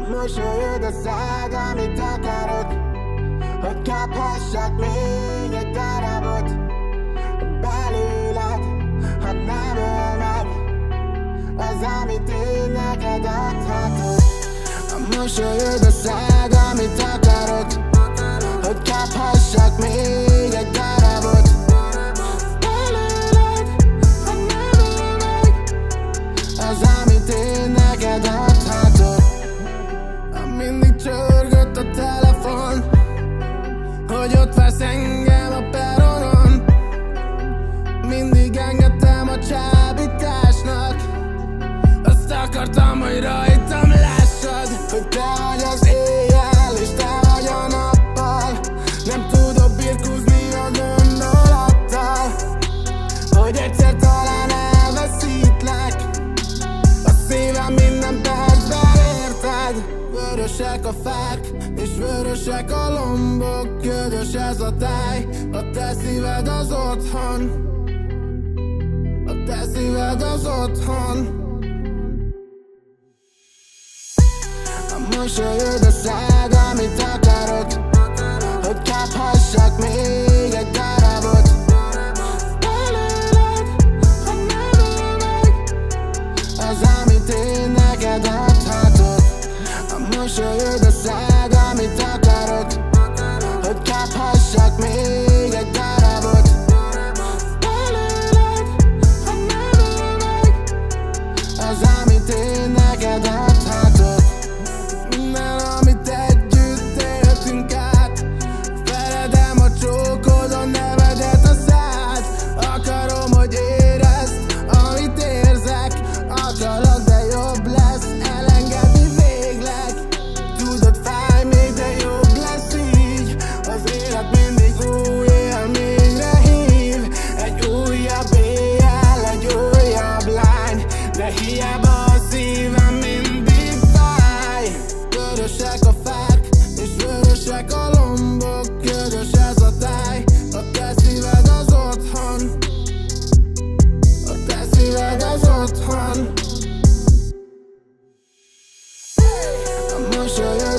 mosolyod a szád, amit akarok, hogy kaphassak még egy darabot belőled, ha nem öl meg az, amit én neked adhatok. A mosolyod a szád, amit akarok, hogy kaphassak még egy darabot belőled, ha nem öl meg az, amit én neked adhatok. Mindig csörgött a telefon, hogy ott vársz engem a peronon. Mindig engedtem a csábításnak, azt akartam, hogy rajtam lássad, hogy te vagy az éjjel és te vagy a nappal. Nem tudok birkózni a gondolattal, hogy egyszer talán elveszítlek a szívem minden percben, érted? Vörösek a fák, és vörösek a lombok, ködös ez a táj, a te szíved az otthon, a te szíved az otthon. A mosolyod a szád, amit akarok, hogy kaphassak még egy darabot belőled, ha nem öl meg az, amit én neked adhatok. A mosolyod a szád, amit akarok, hogy kaphassak még egy darabot belőled, ha nem öl meg az, amit én neked adhatok. Minden, amit együtt éltünk át, feledem a csókod, a nevedet a szád. Akarom, hogy érezd, amit érzek, akarok, de jobb lesz elengedni végleg. Tudod, fáj még, de jobb lesz így. Az élet mindig új élményre hív. Egy újabb éjjel, egy újabb lány, de hiába a szívem mindig fáj. Vörösek a fák, és vörösek a lombok, ködös ez a táj, a te szíved az otthon, a te szíved az otthon. A mosolyod